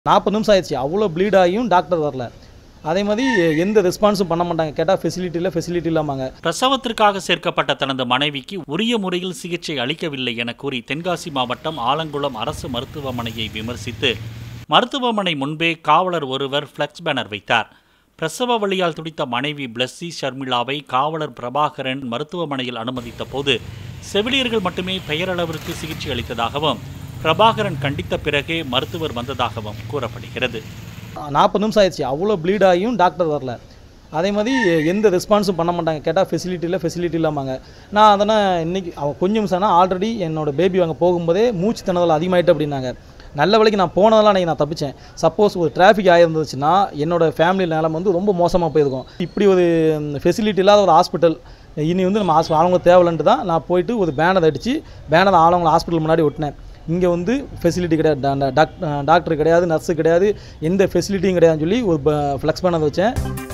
40 நிமிஷம் ஆயிடுச்சு. அவ்வளோ ப்ளீட் ஆகியும் டாக்டர் வரல. அதே மாதிரி எந்த ரெஸ்பான்ஸும் பண்ண மாட்டாங்க. கேட்டால் ஃபெசிலிட்டி இல்லாமாங்க. பிரசவத்திற்காக சேர்க்கப்பட்ட தனது மனைவிக்கு உரிய முறையில் சிகிச்சை அளிக்கவில்லை என கூறி தென்காசி மாவட்டம் ஆலங்குளம் அரசு மருத்துவமனையை விமர்சித்து மருத்துவமனை முன்பே காவலர் ஒருவர் ஃப்ளெக்ஸ் பேனர் வைத்தார். பிரசவ வலியால் துடித்த மனைவி பிளஸ்ஸி ஷர்மிளாவை காவலர் பிரபாகரன் மருத்துவமனையில் அனுமதித்த போது செவிலியர்கள் மட்டுமே பெயரளவிற்கு சிகிச்சை அளித்ததாகவும் பிரபாகரன் கண்டித்த பிறகே மருத்துவர் வந்ததாகவும் கூறப்படுகிறது. 40 நிமிஷம் ஆயிடுச்சு. அவ்வளோ ப்ளீட் ஆகியும் டாக்டர் வரல. அதே மாதிரி எந்த ரெஸ்பான்ஸும் பண்ண மாட்டாங்க. கேட்டால் ஃபெசிலிட்டி இல்லாமாங்க. நான் அதனால் இன்றைக்கி கொஞ்சம் நிமிஷம்னா ஆல்ரெடி என்னோடய பேபி அங்கே போகும்போதே மூச்சு திணறல் அதிகமாகிட்டு அப்படின்னாங்க. நல்ல வேளைக்கு நான் போனதெல்லாம் அன்றைக்கி நான் தப்பிச்சேன். சப்போஸ் ஒரு டிராஃபிக் ஆகிருந்துச்சுன்னா என்னோடய ஃபேமிலி நிலம் வந்து ரொம்ப மோசமாக போயிருக்கும். இப்படி ஒரு ஃபெசிலிட்டி இல்லாத ஒரு ஹாஸ்பிட்டல் இனி வந்து நம்ம ஆளுங்க தேவையில்லைன்ட்டு தான் நான் போயிட்டு ஒரு பேனர் அடித்து ஆளுங்களை ஹாஸ்பிட்டல் முன்னாடி ஒட்டினேன். இங்கே வந்து ஃபெசிலிட்டி கிடையாது, டாக்டர் கிடையாது, நர்ஸு கிடையாது, எந்த ஃபெசிலிட்டியும் கிடையாதுன்னு சொல்லி ஒரு ஃப்ளெக்ஸ் பேனர் வச்சேன்.